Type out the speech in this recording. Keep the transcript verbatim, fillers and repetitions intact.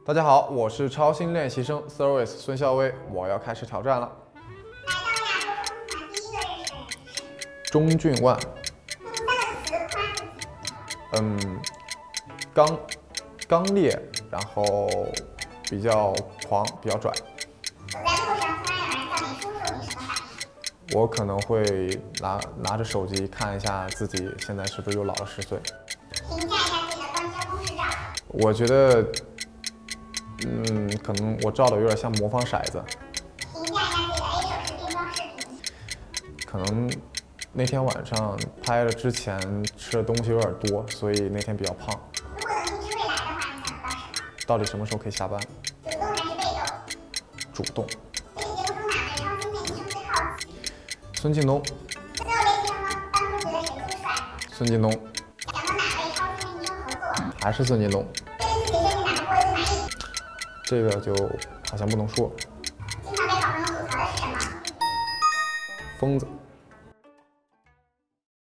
大家好，我是超新练习生 Service 孙孝威，我要开始挑战了。钟俊万，嗯，刚刚烈，然后比较狂，比较拽。我可能会拿拿着手机看一下自己现在是不是又老了十岁。评价一下自己的光学公式照。我觉得，嗯，可能我照的有点像魔方骰子。评价一下自己的 A 手持变装视频。可能那天晚上拍了之前吃的东西有点多，所以那天比较胖。如果能预知未来的话，你想得到什么？到底什么时候可以下班？主动还是被动？主动。这个节目中哪位超新练习生最好奇？孙劲东。所有练习生当中觉得谁最帅？孙劲东。想和哪位超新练习生合作？还是孙劲东。对自己身体哪个部位最满意？这个就好像不能说。经常被好朋友吐槽的是什么？疯子。